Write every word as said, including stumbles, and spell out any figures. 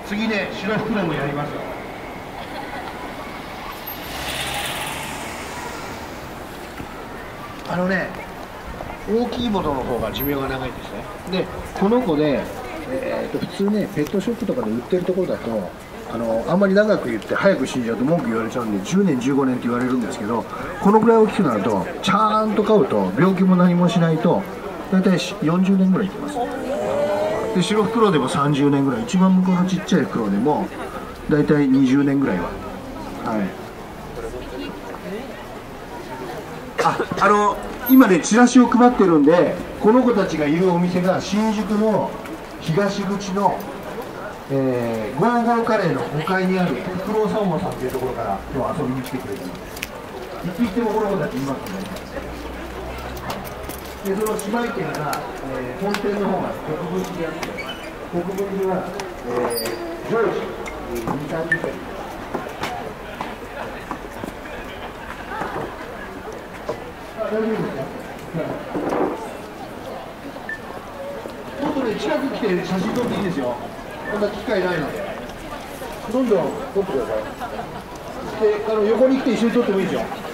次ね、白袋もやりますよ。あのね、大きいものの方が寿命が長いんですね。で、この子で、えー、と普通ね、ペットショップとかで売ってるところだと、あのあんまり長く言って早く死んじゃうと文句言われちゃうんでじゅうねんじゅうごねんって言われるんですけど、このぐらい大きくなるとちゃんと飼うと病気も何もしないと大体よんじゅうねんぐらいいきます。で白袋でもさんじゅうねんぐらい、一番向こうのちっちゃい袋でも大体にじゅうねんぐらいは。はい、ああの今ねチラシを配ってるんで、この子たちがいるお店が新宿の東口のえー、ゴーゴーカレーのごかいにあるフクロウサンマさんというところから今日遊びに来てくれてます。いつ行ってもこの子たちいますので、でその姉妹店が、えー、本店の方が国分寺にあって、国分寺は、えー、常時に、さんじゅっせん。あ、大丈夫ですか。もっとね、近く来て写真撮っていいですよ。こんな機会ないので、どんどん撮ってください。で、あの横に来て一緒に撮ってもいいですよ。